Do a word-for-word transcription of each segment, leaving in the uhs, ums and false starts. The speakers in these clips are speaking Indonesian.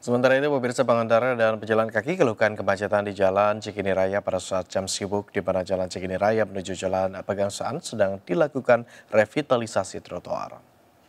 Sementara itu, pemirsa pengendara dan pejalan kaki keluhkan kemacetan di Jalan Cikini Raya pada saat jam sibuk di mana Jalan Cikini Raya menuju Jalan Pegangsaan sedang dilakukan revitalisasi trotoar.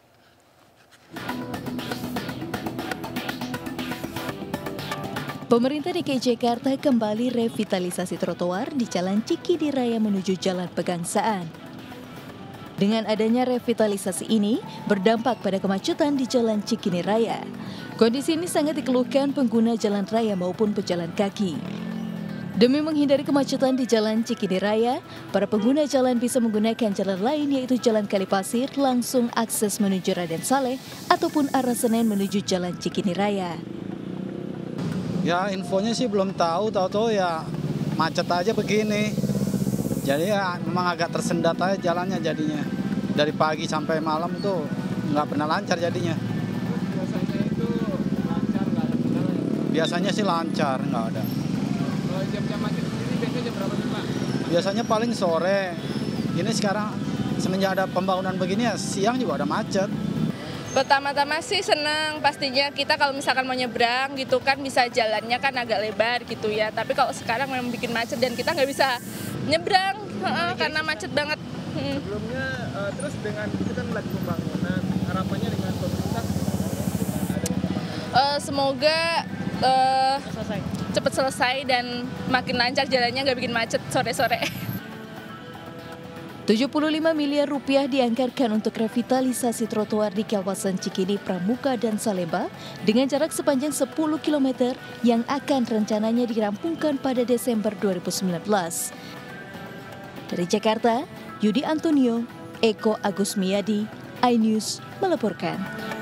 Pemerintah D K I Jakarta kembali revitalisasi trotoar di Jalan Cikini Raya menuju Jalan Pegangsaan. Dengan adanya revitalisasi ini, berdampak pada kemacetan di Jalan Cikini Raya. Kondisi ini sangat dikeluhkan pengguna jalan raya maupun pejalan kaki. Demi menghindari kemacetan di Jalan Cikini Raya, para pengguna jalan bisa menggunakan jalan lain yaitu Jalan Kalipasir langsung akses menuju Raden Saleh ataupun arah Senen menuju Jalan Cikini Raya. Ya infonya sih belum tahu, tahu-tahu ya macet aja begini. Jadi ya memang agak tersendat aja jalannya jadinya. Dari pagi sampai malam tuh nggak pernah lancar jadinya. Biasanya itu lancar, nggak ada kendala ya? Biasanya sih lancar, nggak ada. Kalau jam-jam macet sendiri biasanya jam berapa sih Pak? Biasanya paling sore. Ini sekarang semenjak ada pembangunan begini ya siang juga ada macet. Pertama-tama sih seneng pastinya kita kalau misalkan mau nyebrang gitu kan bisa jalannya kan agak lebar gitu ya. Tapi kalau sekarang memang bikin macet dan kita nggak bisa nyebrang uh, karena macet banget. Hmm. Sebelumnya uh, terus dengan itu kan lagi pembangunan, harapannya dengan pemerintah ada Uh, semoga uh, cepat selesai dan makin lancar jalannya nggak bikin macet sore-sore. tujuh puluh lima miliar rupiah dianggarkan untuk revitalisasi trotoar di kawasan Cikini, Pramuka, dan Salemba dengan jarak sepanjang sepuluh kilometer yang akan rencananya dirampungkan pada Desember dua ribu sembilan belas. Dari Jakarta, Yudi Antonio, Eko Agusmiyadi, iNews melaporkan.